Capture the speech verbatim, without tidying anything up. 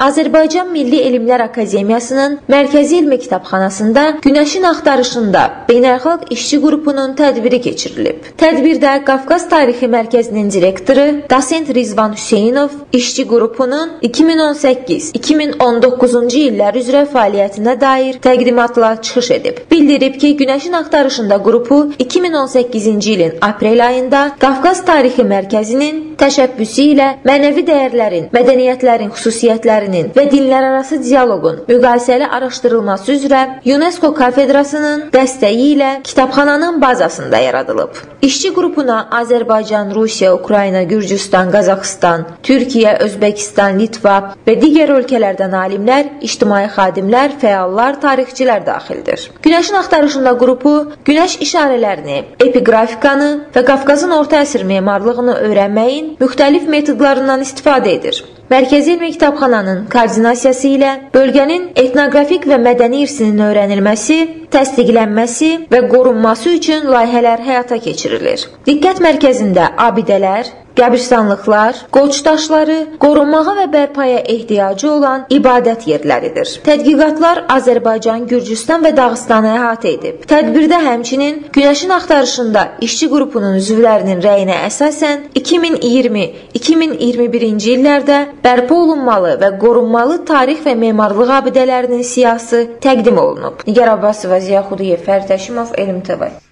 Azərbaycan Milli Elmlər Akademiyasının Mərkəzi Elmi Kitabxanasında Günəşin Axtarışında Beynəlxalq İşçi Qrupunun tədbiri keçirilib. Tədbirdə Qafqaz Tarixi Mərkəzinin direktoru Dosent Rizvan Hüseynov İşçi Qrupunun iki min on səkkiz iki min on doqquzuncu illər üzrə fəaliyyətinə dair təqdimatla çıxış edib. Bildirib ki, Günəşin Axtarışında qrupu iki min on səkkizinci ilin aprel ayında Qafqaz Tarixi Mərkəzinin təşəbbüsü ilə mənəvi dəyərlərin, mədəniyyətlərin xüsusiyyətlərinin və dinlərarası dialoqun müqayisəli araşdırılması üzrə UNESCO kafedrasının dəstəyi ilə kitabxananın bazasında yaradılıb. İşçi qrupuna Azərbaycan, Rusiya, Ukrayna, Gürcüstan, Qazaxıstan, Türkiyə, Özbəkistan, Litva və digər ölkələrdən alimlər, ictimai xadimlər, fəallar, tarixçilər daxildir. Günəşin Axtarışında qrupu günəş işarələrini, epiqrafikanı və Qafqazın orta əsr memarlığını öyrənməyin müxtəlif metodlarından istifadə edir. Mərkəzi Elmi Kitabxananın koordinasiyası ilə bölgənin etnoqrafik və mədəni irsinin öyrənilməsi, təsdiqlənməsi və qorunması üçün layihələr həyata keçirilir. Diqqət mərkəzində abidələr, qəbirstanlıqlar, qoç daşları, qorunmağa və bərpaya ehtiyacı olan ibadət yerləridir. Tədqiqatlar Azərbaycan, Gürcüstan və Dağıstanı əhatə edib. Tədbirdə həmçinin Günəşin Axtarışında işçi qrupunun üzvlərinin rəyinə əsasən iki min iyirmi iki min iyirmi birinci illərdə bərpa olunmalı və qorunmalı tarix və memarlıq abidələrinin siyahısı təqdim olunub. Nigar Abbasova, Ziya Xudiyev, Fərid Həşimov, Elm T V.